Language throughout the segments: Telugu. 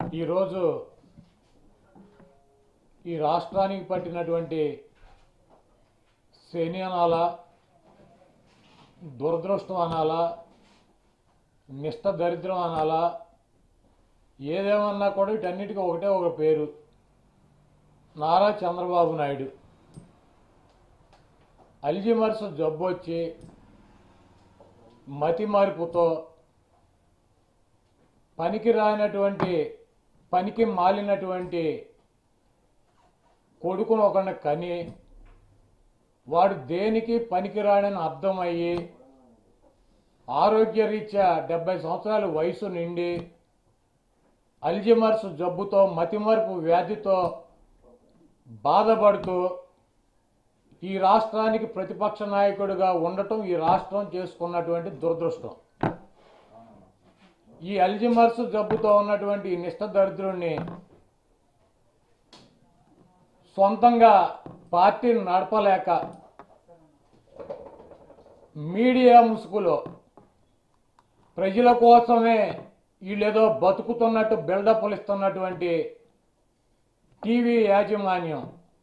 ఈరోజు ఈ రాష్ట్రానికి పట్టినటువంటి శని అనాలా, దురదృష్టం అనాలా, నిష్ట దరిద్రం అనాలా, ఏదేమన్నా కూడా వీటన్నిటికీ ఒకటే ఒక పేరు, నారా చంద్రబాబు నాయుడు. అల్జీమర్స్ జబ్బు వచ్చి మతి మార్పుతో పనికి రానటువంటి, పనికి మాలినటువంటి కొడుకును ఒకరిని కని వాడు దేనికి పనికిరాడని అర్థమయ్యి ఆరోగ్యరీత్యా 70 సంవత్సరాల వయసు నిండి అల్జీమర్స్ జబ్బుతో, మతిమరుపు వ్యాధితో బాధపడుతూ ఈ రాష్ట్రానికి ప్రతిపక్ష నాయకుడిగా ఉండటం ఈ రాష్ట్రం చేసుకున్నటువంటి దురదృష్టం. ఈ అల్జీమర్స్ జబ్బుతో ఉన్నటువంటి ఈ నిష్ట దరిద్రుణ్ణి సొంతంగా పార్టీని నడపలేక మీడియా ముసుగులో ప్రజల కోసమే వీళ్ళేదో బతుకుతున్నట్టు బిల్డప్లు ఇస్తున్నటువంటి టీవీ యాజమాన్యం,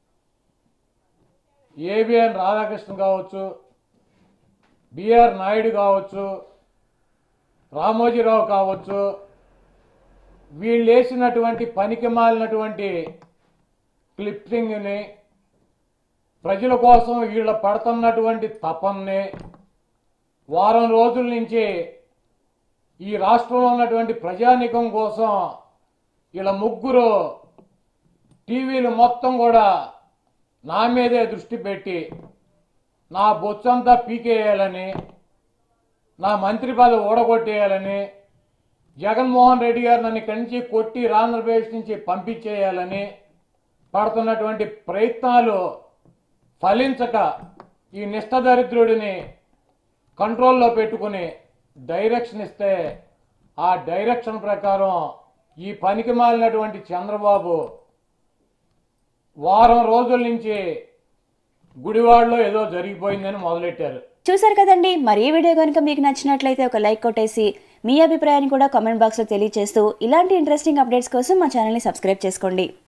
ఏబిఎన్ రాధాకృష్ణ కావచ్చు, బిఆర్ నాయుడు కావచ్చు, రామోజీరావు కావచ్చు, వీళ్ళు వేసినటువంటి పనికి మాలినటువంటి క్లిప్పింగ్ని, ప్రజల కోసం వీళ్ళ పడుతున్నటువంటి తపన్ని వారం రోజుల నుంచి ఈ రాష్ట్రంలో ఉన్నటువంటి ప్రజానీకం కోసం వీళ్ళ ముగ్గురు టీవీలు మొత్తం కూడా నా మీదే దృష్టి పెట్టి నా బొచ్చంతా పీకేయాలని, నా మంత్రి పదవి ఓడగొట్టేయాలని, జగన్మోహన్ రెడ్డి గారు నన్ను ఇక్కడి నుంచి కొట్టి ఆంధ్రప్రదేశ్ నుంచి పంపించేయాలని పడుతున్నటువంటి ప్రయత్నాలు ఫలించక ఈ నిష్ట దరిద్రుడిని కంట్రోల్లో పెట్టుకుని డైరెక్షన్ ఇస్తే ఆ డైరెక్షన్ ప్రకారం ఈ పనికి మాలినటువంటి చంద్రబాబు వారం రోజుల నుంచి గుడివాడలో ఏదో జరిగిపోయిందని మొదలెట్టారు. చూసారు కదండి. మరి ఈ వీడియో కనుక మీకు నచ్చినట్లయితే ఒక లైక్ కొట్టేసి మీ అభిప్రాయాన్ని కూడా కామెంట్ బాక్స్లో తెలియజేస్తూ ఇలాంటి ఇంట్రెస్టింగ్ అప్డేట్స్ కోసం మా ఛానల్ని సబ్స్క్రైబ్ చేసుకోండి.